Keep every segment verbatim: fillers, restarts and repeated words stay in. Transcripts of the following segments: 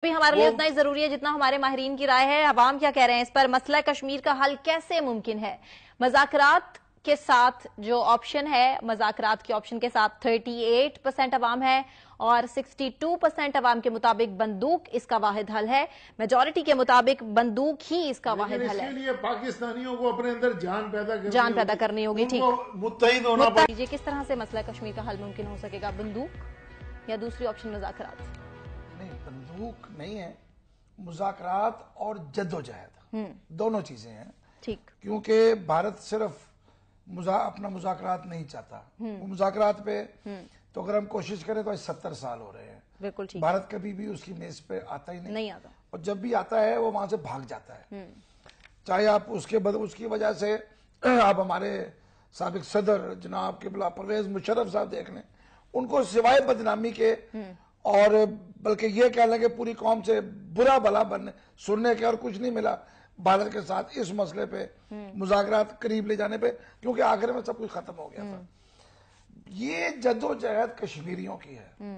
بھی ہمارے لیے اتنا ہی ضروری ہے جتنا ہمارے ماہرین کی رائے ہے. عوام کیا کہہ رہے ہیں اس پر؟ مسئلہ کشمیر کا حل کیسے ممکن ہے؟ مذاکرات کے ساتھ جو آپشن ہے، مذاکرات کے آپشن کے ساتھ اڑتیس پرسنٹ عوام ہے اور اکسٹھ پرسنٹ عوام کے مطابق بندوق اس کا واحد حل ہے. میجورٹی کے مطابق بندوق ہی اس کا واحد حل ہے. اس کے لیے پاکستانیوں کو اپنے اندر جان پیدا کرنی جان پیدا کرنی ہوگی. ٹھیک، متحد ہونا پڑے گا. کس طرح سے مسئلہ کشمیر کا حل ممکن ہو سکے گا؟ بندوق یا دوسری آپشن مذاکرات؟ نہیں، بندوق نہیں ہے، مذاکرات اور جد و جہد دونوں چیزیں ہیں. ٹھیک، کیونکہ بھارت صرف اپنا مذاکرات نہیں چاہتا. وہ مذاکرات پہ تو اگر ہم کوشش کریں تو ستر سال ہو رہے ہیں. بالکل ٹھیک. بھارت کبھی بھی اس کی میز پہ آتا ہی نہیں نہیں آتا، اور جب بھی آتا ہے وہ وہاں سے بھاگ جاتا ہے. چاہے آپ اس کے بد اس کی وجہ سے آپ ہمارے سابق صدر جناب قبلہ پرویز مشرف صاحب دیکھ لیں، ان کو سوائے بدنامی کے اور بلکہ یہ کہہ لیں کہ پوری قوم سے برا بھلا بننے سننے کے اور کچھ نہیں ملا بھارت کے ساتھ اس مسئلے پہ مذاکرات قریب لے جانے پہ، کیونکہ آخر میں سب کچھ ختم ہو گیا تھا. یہ جد و جہد کشمیریوں کی ہے.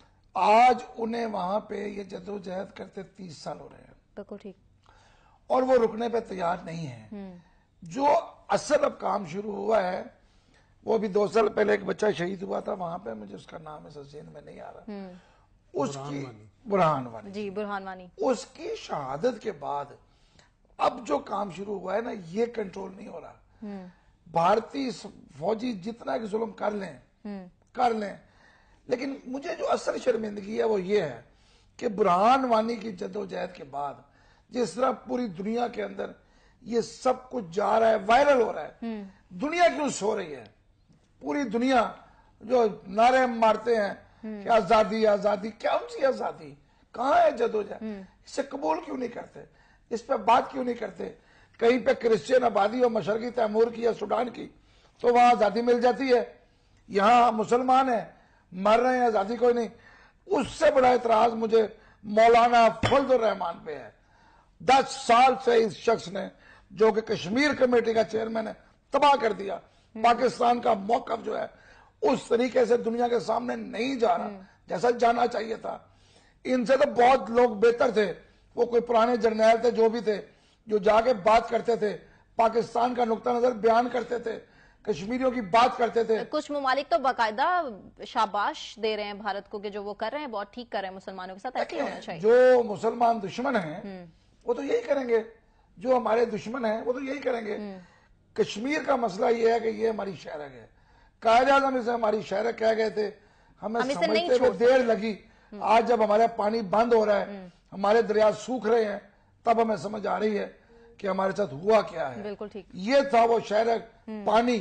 آج انہیں وہاں پہ یہ جد و جہد کرتے تیس سال ہو رہے ہیں. بالکل ٹھیک. اور وہ رکنے پہ تیار نہیں ہے. جو اصل اب کام شروع ہوا ہے وہ بھی دو سال پہلے ایک بچہ شہید ہوا تھا وہاں پہ، مجھے اس کا نام ہے ذہن میں نہیں آ رہا، اس کی برہان وانی جی برہان وانی اس کی شہادت کے بعد اب جو کام شروع ہوا ہے نا، یہ کنٹرول نہیں ہو رہا. بھارتی فوجی جتنا کہ ظلم کر لیں کر لیں لیکن مجھے جو اصل شرمندگی ہے وہ یہ ہے کہ برہان وانی کی جد و جہد کے بعد جس طرح پوری دنیا کے اندر یہ سب کچھ جا رہا ہے، وائرل ہو رہا ہے. دنیا کیوں سو رہی ہے؟ پوری دنیا جو نعرے مارتے ہیں کہ آزادی آزادی، کیا ان سی آزادی؟ کہاں ہے جد و جہد؟ اسے قبول کیوں نہیں کرتے؟ اس پہ بات کیوں نہیں کرتے؟ کہیں پہ کرسچین آبادی ہو مشرقی تیمور کی یا سوڈان کی تو وہاں آزادی مل جاتی ہے، یہاں مسلمان ہیں مر رہے ہیں، آزادی کوئی نہیں. اس سے بڑا اعتراض مجھے مولانا فضل الرحمان پہ ہے. دس سال سے اس شخص نے جو کہ کشمیر کمیٹی کا چیئرمین ہے تباہ کر دیا. پاکستان کا موقف جو ہے اس طریقے سے دنیا کے سامنے نہیں جا رہا جیسا جانا چاہیے تھا. ان سے تو بہت لوگ بہتر تھے، وہ کوئی پرانے جرنیل تھے جو بھی تھے، جو جا کے بات کرتے تھے، پاکستان کا نقطہ نظر بیان کرتے تھے، کشمیریوں کی بات کرتے تھے. کچھ ممالک تو باقاعدہ شاباش دے رہے ہیں بھارت کو کہ جو وہ کر رہے ہیں بہت ٹھیک کر رہے ہیں مسلمانوں کے ساتھ. ایسے ہی ہونا چاہیے. جو مسلمان دشمن ہیں وہ تو یہی کریں گے، جو ہمارے دشمن ہیں وہ تو یہی کریں گے. کشمیر کا مسئلہ یہ ہے کہ یہ ہماری شہرک ہے. قائد اعظم اسے ہماری شہرک کہہ گئے تھے، ہمیں سمجھتے ہوئے دیر لگی. آج جب ہمارا پانی بند ہو رہا ہے، ہمارے دریا سوکھ رہے ہیں، تب ہمیں سمجھ آ رہی ہے کہ ہمارے ساتھ ہوا کیا ہے. بالکل ٹھیک. یہ تھا وہ شہرک. پانی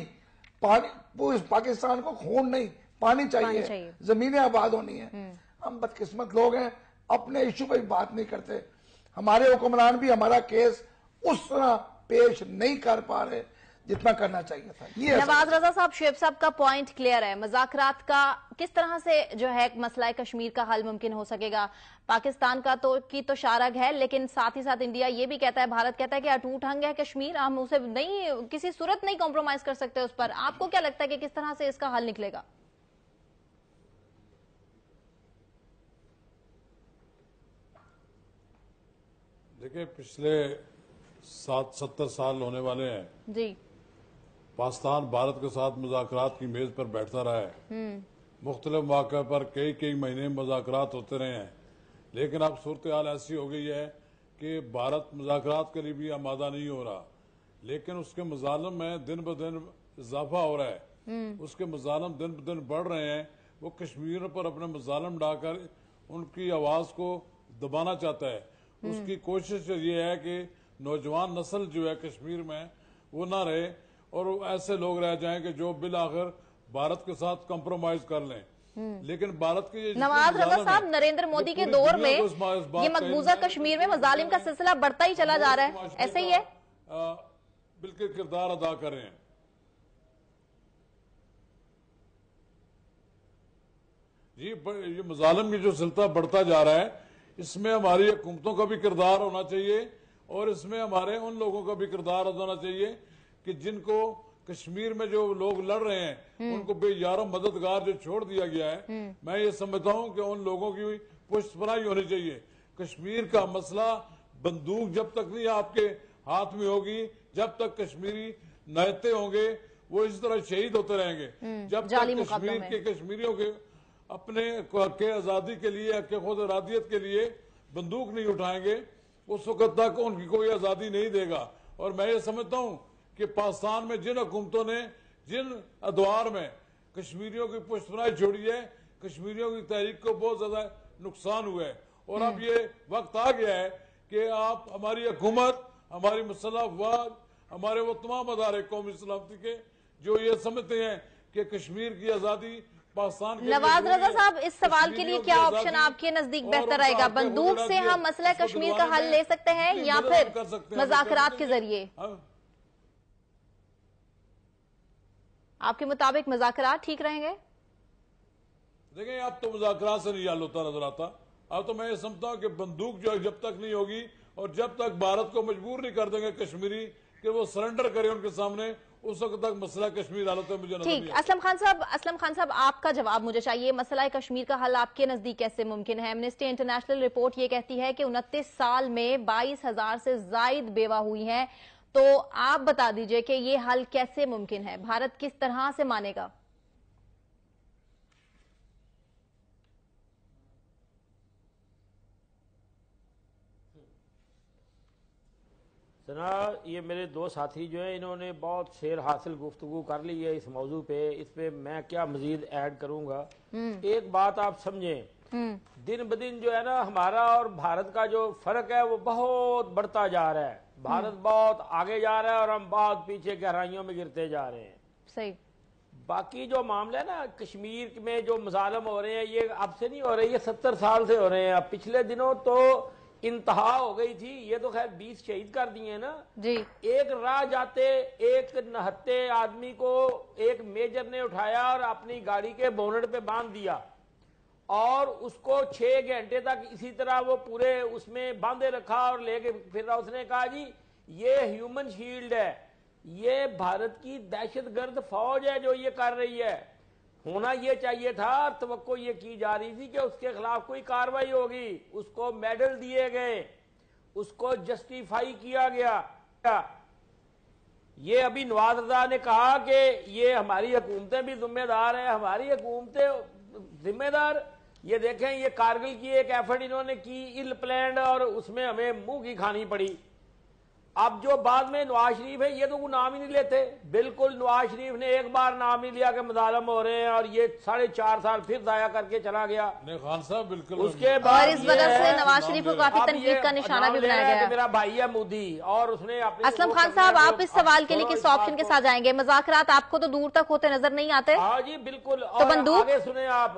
پانی پاکستان کو خون نہیں پانی چاہیے، زمینیں آباد ہونی ہیں. ہم بدقسمت لوگ ہیں، اپنے ایشو پہ بات نہیں کرتے. ہمارے حکمران بھی ہمارا کیس اس طرح پیش نہیں کر پا رہے جتنا کرنا چاہیے تھا. نواز رضا صاحب، شعیب صاحب کا پوائنٹ کلیئر ہے. مذاکرات کا کس طرح سے جو ہے مسئلہ کشمیر کا حل ممکن ہو سکے گا؟ پاکستان کا تو کی تو شارگ ہے، لیکن ساتھ ہی ساتھ انڈیا یہ بھی کہتا ہے، بھارت کہتا ہے کہ اٹوٹ ہنگ ہے کشمیر، ہم اسے نہیں کسی صورت نہیں کمپرومائز کر سکتے اس پر. آپ کو کیا لگتا ہے کہ کس طرح سے اس کا حل نکلے گا؟ دیکھیں، پچھلے سات ستر سال ہونے والے ہیں جی پاکستان بھارت کے ساتھ مذاکرات کی میز پر بیٹھتا رہا ہے. مختلف مواقع پر کئی کئی مہینے مذاکرات ہوتے رہے ہیں، لیکن اب صورتحال ایسی ہو گئی ہے کہ بھارت مذاکرات کے لیے بھی آمادہ نہیں ہو رہا، لیکن اس کے مظالم میں دن بدن اضافہ ہو رہا ہے. اس کے مظالم دن بدن بڑھ رہے ہیں. وہ کشمیر پر اپنے مظالم ڈال کر ان کی آواز کو دبانا چاہتا ہے. اس کی کوشش یہ ہے کہ نوجوان نسل جو ہے کشمیر میں وہ نہ رہے اور ایسے لوگ رہ جائیں کہ جو بالآخر بھارت کے ساتھ کمپرومائز کر لیں. لیکن بھارت کے نواز رضا صاحب، نریندر مودی کے دور میں یہ مقبوضہ کشمیر میں مظالم کا سلسلہ بڑھتا ہی چلا جا رہا ہے، ایسے ہی ہے؟ بالکل کردار ادا کر رہے ہیں. جی، یہ مظالم کی جو سلسلہ بڑھتا جا رہا ہے، اس میں ہماری حکومتوں کا بھی کردار ہونا چاہیے اور اس میں ہمارے ان لوگوں کا بھی کردار ہونا چاہیے کہ جن کو کشمیر میں جو لوگ لڑ رہے ہیں ان کو بے یارو مددگار جو چھوڑ دیا گیا ہے. میں یہ سمجھتا ہوں کہ ان لوگوں کی پشت پناہی ہونی چاہیے. کشمیر کا مسئلہ بندوق جب تک نہیں آپ کے ہاتھ میں ہوگی، جب تک کشمیری نہتے ہوں گے وہ اس طرح شہید ہوتے رہیں گے. جب تک کشمیر کے کشمیریوں کے اپنے کے آزادی کے لیے، کے خود ارادیت کے لیے بندوق نہیں اٹھائیں گے، اس وقت تک ان کی کوئی آزادی نہیں دے گا. اور میں یہ سمجھتا ہوں کہ پاکستان میں جن حکومتوں نے جن ادوار میں کشمیریوں کی پشت پناہی چھوڑی ہے، کشمیریوں کی تحریک کو بہت زیادہ نقصان ہوا ہے. اور اب یہ وقت آ گیا ہے کہ آپ ہماری حکومت، ہماری مسلح افواج، ہمارے وہ تمام ادارے قومی سلامتی کے جو یہ سمجھتے ہیں کہ کشمیر کی آزادی پاکستان کے نواز رضا صاحب، اس سوال کے لیے کیا آپشن آپ کے نزدیک بہتر رہے گا؟ بندوق سے ہم مسئلہ کشمیر کا حل لے سکتے ہیں یا پھر مذاکرات کے ذریعے؟ آپ کے مطابق مذاکرات ٹھیک رہیں گے؟ دیکھیں، اب تو مذاکرات سے نہیں حل ہوتا نظر آتا. اب تو میں یہ سمجھتا ہوں کہ بندوق جو جب تک نہیں ہوگی اور جب تک بھارت کو مجبور نہیں کر دیں گے کشمیری کہ وہ سرنڈر کرے ان کے سامنے، اس وقت تک مسئلہ کشمیر حالت میں مجھے نظر نہیں. ٹھیک، اسلم خان صاحب اسلم خان صاحب آپ کا جواب مجھے چاہیے. مسئلہ کشمیر کا حل آپ کے نزدیک کیسے ممکن ہے؟ ایمنسٹی انٹرنیشنل رپورٹ یہ کہتی ہے کہ انتیس سال میں بائیس ہزار سے زائد بیوہ ہوئی ہیں. تو آپ بتا دیجئے کہ یہ حل کیسے ممکن ہے؟ بھارت کس طرح سے مانے گا؟ جناب، یہ میرے دو ساتھی جو ہیں انہوں نے بہت شیر حاصل گفتگو کر لی ہے اس موضوع پہ. اس پہ میں کیا مزید ایڈ کروں گا. ایک بات آپ سمجھیں، دن بدن جو ہے نا ہمارا اور بھارت کا جو فرق ہے وہ بہت بڑھتا جا رہا ہے. بھارت بہت آگے جا رہا ہے اور ہم بہت پیچھے گہرائیوں میں گرتے جا رہے ہیں. صحیح. باقی جو معاملہ ہے نا کشمیر میں جو مظالم ہو رہے ہیں یہ اب سے نہیں ہو رہے، یہ ستر سال سے ہو رہے ہیں. اب پچھلے دنوں تو انتہا ہو گئی تھی. یہ تو خیر بیس شہید کر دیے نا جی. ایک راہ جاتے ایک نہتے آدمی کو ایک میجر نے اٹھایا اور اپنی گاڑی کے بونٹ پہ باندھ دیا اور اس کو چھ گھنٹے تک اسی طرح وہ پورے اس میں باندھے رکھا اور لے کے پھر اس نے کہا جی یہ ہیومن شیلڈ ہے. یہ بھارت کی دہشت گرد فوج ہے جو یہ کر رہی ہے. ہونا یہ چاہیے تھا، توقع یہ کی جا رہی تھی کہ اس کے خلاف کوئی کاروائی ہوگی، اس کو میڈل دیے گئے، اس کو جسٹیفائی کیا گیا. یہ ابھی نواز رضا نے کہا کہ یہ ہماری حکومتیں بھی ذمہ دار ہیں. ہماری حکومتیں ذمہ دار؟ یہ دیکھیں، یہ کارگل کی ایک ایفرٹ انہوں نے کی ال پلانڈ اور اس میں ہمیں منہ کی کھانی پڑی. اب جو بعد میں نواز شریف ہے یہ تو وہ نام ہی نہیں لیتے. بالکل نواز شریف نے ایک بار نام نہیں لیا کہ مظالم ہو رہے ہیں اور یہ ساڑھے چار سال پھر ضائع کر کے چلا گیا. خان صاحب بالکل اس کے بعد اس وجہ سے نواز شریف کو کافی تنقید کا نشانہ بھی بنایا گیا. میرا بھائی ہے مودی اور اس نے اسلم خان صاحب آپ اس سوال کے لیے کس آپشن کے ساتھ جائیں گے؟ مذاکرات آپ کو تو دور تک ہوتے نظر نہیں آتے. ہاں جی بالکل. تو بندوق آگے سنیں آپ،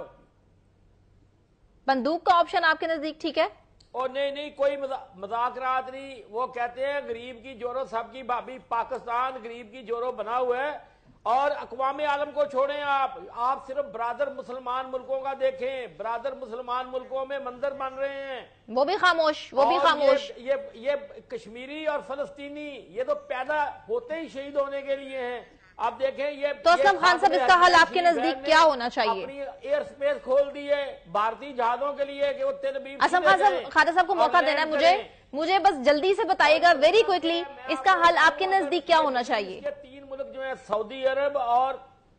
بندوق کا آپشن آپ کے نزدیک ٹھیک ہے؟ اور نہیں نہیں کوئی مذاکرات نہیں. وہ کہتے ہیں غریب کی جورو سب کی بھابھی، پاکستان غریب کی جورو بنا ہوا ہے اور اقوام عالم کو چھوڑیں. آپ آپ صرف برادر مسلمان ملکوں کا دیکھیں. برادر مسلمان ملکوں میں منظر بن رہے ہیں، وہ بھی خاموش وہ بھی خاموش. یہ یہ کشمیری اور فلسطینی یہ تو پیدا ہوتے ہی شہید ہونے کے لیے ہیں. آپ دیکھیں یہ تو اسلم خان صاحب اس کا حل آپ کے نزدیک کیا ہونا چاہیے؟ اپنی ایئر سپیس کھول دی ہے بھارتی جہازوں کے لیے کہ وہ تل ابیب. اسلم خان صاحب، خواجہ صاحب کو موقع دینا ہے مجھے مجھے بس جلدی سے بتائیے گا ویری کوئکلی اس کا حل آپ کے نزدیک کیا ہونا چاہیے؟ تین ملک جو ہیں سعودی عرب اور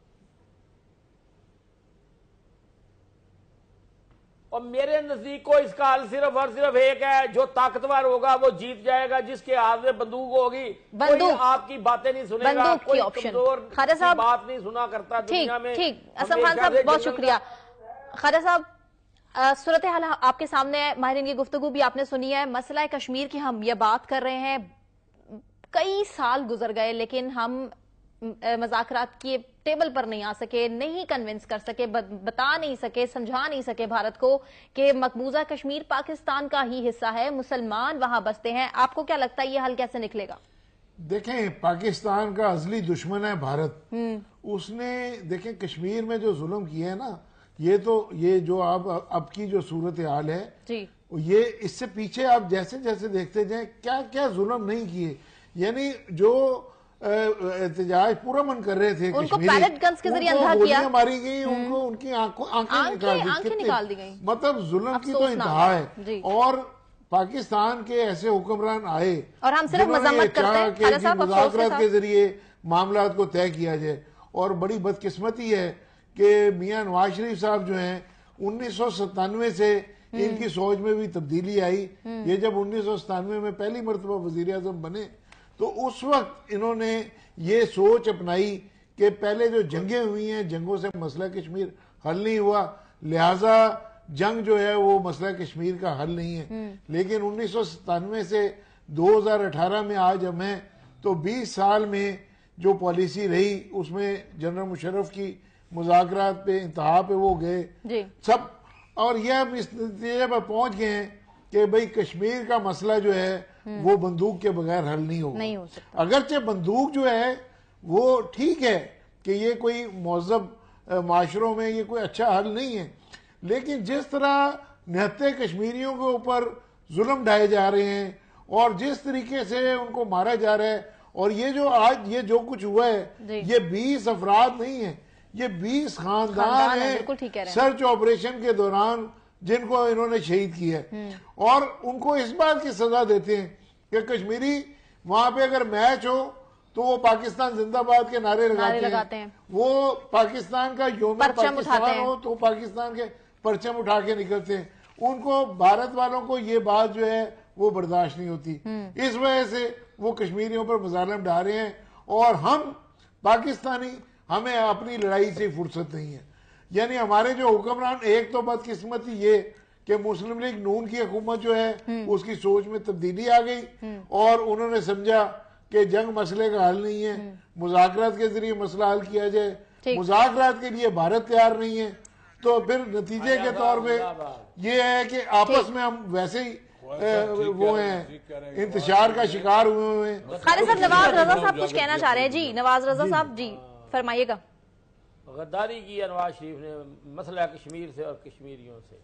اور میرے نزدیک کو اس کا حل صرف اور صرف ایک ہے. جو طاقتور ہوگا وہ جیت جائے گا، جس کے ہاتھ میں بندوق ہوگی. کوئی آپ کی باتیں نہیں سنے گا، کوئی کمزور بات نہیں سنا کرتا دنیا میں. ٹھیک اسلم خان صاحب بہت شکریہ. خواجہ صاحب، صورتحال آپ کے سامنے ہے، ماہرین کی گفتگو بھی آپ نے سنی ہے. مسئلہ کشمیر کی ہم یہ بات کر رہے ہیں، کئی سال گزر گئے لیکن ہم مذاکرات کی ٹیبل پر نہیں آ سکے، نہیں کنونس کر سکے، بتا نہیں سکے، سمجھا نہیں سکے بھارت کو کہ مقبوضہ کشمیر پاکستان کا ہی حصہ ہے، مسلمان وہاں بستے ہیں. آپ کو کیا لگتا ہے یہ حل کیسے نکلے گا؟ دیکھیں، پاکستان کا ازلی دشمن ہے بھارت. اس نے دیکھیں کشمیر میں جو ظلم کیا ہے نا، یہ تو یہ جو اب اب کی جو صورتحال ہے جی یہ اس سے پیچھے آپ جیسے جیسے دیکھتے جائیں کیا کیا ظلم نہیں کیے. یعنی جو احتجاج پورا من کر رہے تھے ان کو پیلٹ گنز کے ذریعے اندھا کیا، گولیاں ماری گئی، ان کو ان کی آنکھیں نکال دی. مطلب ظلم کی تو انتہا ہے. اور پاکستان کے ایسے حکمران آئے اور ہم صرف جنہوں نے مذمت یہ کرتے چاہا ہیں، کہ خالد جی صاحب، افسوس کے مذاکرات ساتھ۔ کے ذریعے معاملات کو طے کیا جائے، اور بڑی بدقسمتی ہے کہ میاں نواز شریف صاحب جو ہیں انیس سو ستانوے سے ان کی سوچ میں بھی تبدیلی آئی. یہ جب انیس سو ستانوے میں پہلی مرتبہ وزیر اعظم بنے تو اس وقت انہوں نے یہ سوچ اپنائی کہ پہلے جو جنگیں ہوئی ہیں جنگوں سے مسئلہ کشمیر حل نہیں ہوا، لہٰذا جنگ جو ہے وہ مسئلہ کشمیر کا حل نہیں ہے. لیکن انیس سو ستانوے سے دو ہزار اٹھارہ میں آج ہم ہیں تو بیس سال میں جو پالیسی رہی اس میں جنرل مشرف کی مذاکرات پہ انتہا پہ وہ گئے جی سب، اور یہ اب اس نتیجے پر پہنچ گئے ہیں کہ بھئی کشمیر کا مسئلہ جو ہے وہ بندوق کے بغیر حل نہیں ہوگا. نہیں ہو سکتا. اگرچہ بندوق جو ہے وہ ٹھیک ہے کہ یہ کوئی مہذب معاشروں میں یہ کوئی اچھا حل نہیں ہے، لیکن جس طرح نہتے کشمیریوں کے اوپر ظلم ڈھائے جا رہے ہیں اور جس طریقے سے ان کو مارا جا رہا ہے، اور یہ جو آج یہ جو کچھ ہوا ہے یہ بیس افراد نہیں ہیں، یہ بیس خاندان ہیں سرچ آپریشن کے دوران جن کو انہوں نے شہید کیا ہے، اور ان کو اس بات کی سزا دیتے ہیں کہ کشمیری وہاں پہ اگر میچ ہو تو وہ پاکستان زندہ باد کے نعرے لگاتے ہیں، وہ پاکستان کا یوم پاکستان ہو تو پاکستان کے پرچم اٹھا کے نکلتے ہیں. ان کو بھارت والوں کو یہ بات جو ہے وہ برداشت نہیں ہوتی، اس وجہ سے وہ کشمیریوں پر مظالم ڈھا رہے ہیں، اور ہم پاکستانی ہمیں اپنی لڑائی سے فرصت نہیں ہے. یعنی ہمارے جو حکمران، ایک تو بدقسمتی یہ کہ مسلم لیگ نون کی حکومت جو ہے اس کی سوچ میں تبدیلی آ گئی اور انہوں نے سمجھا کہ جنگ مسئلے کا حل نہیں ہے، مذاکرات کے ذریعے مسئلہ حل کیا جائے. مذاکرات کے لیے بھارت تیار نہیں ہے، تو پھر نتیجے کے طور پہ یہ ہے کہ آپس میں ہم ویسے ہی وہ ہیں انتشار کا شکار ہوئے ہوئے ہیں. خالد صاحب، نواز رضا صاحب کچھ کہنا چاہ رہے ہیں. جی نواز رضا صاحب، جی فرمائیے گا. غداری کی ہے نواز شریف نے مسئلہ کشمیر سے اور کشمیریوں سے.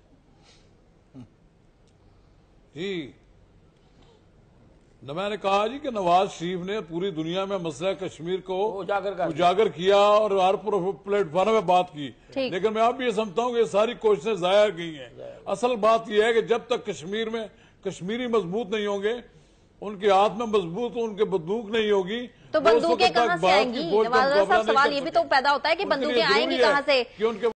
جی میں نے کہا جی کہ نواز شریف نے پوری دنیا میں مسئلہ کشمیر کو اجاگر کیا اور ہر پلیٹ فارم میں بات کی، لیکن میں اب بھی یہ سمجھتا ہوں کہ یہ ساری کوششیں ضائع گئی ہیں. اصل بات یہ ہے کہ جب تک کشمیر میں کشمیری مضبوط نہیں ہوں گے، ان کے ہاتھ میں مضبوط ان کے بندوق نہیں ہوگی، تو بندوقیں کہاں سے آئیں گی؟ نواز رضا صاحب، سوال یہ بھی تو پیدا ہوتا ہے کہ بندوقیں آئیں گی کہاں سے؟